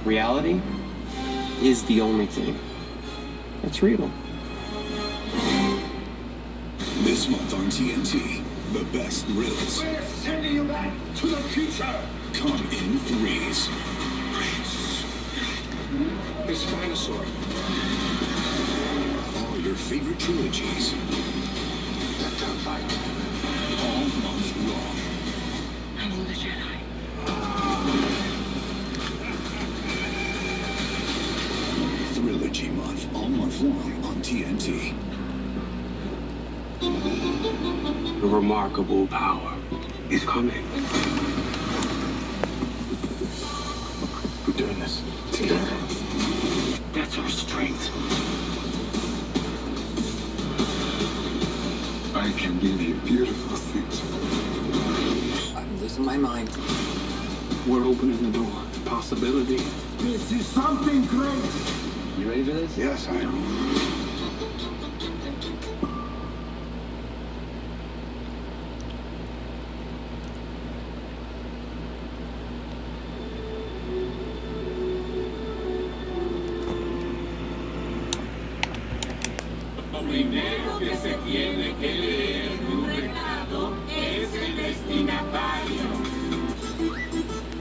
Reality is the only thing that's real. This month on TNT, the best thrills. We're sending you back to the future. Come in threes. This dinosaur. All your favorite trilogies. That gunfight. All month long. I'm the Jedi. Trilogy month, all month long on TNT. A remarkable power is coming. We're doing this together. That's our strength. I can give you beautiful things. I'm losing my mind. We're opening the door to possibility. This is something great! You ready for this? Yes, I am. Lo primero que se tiene que leer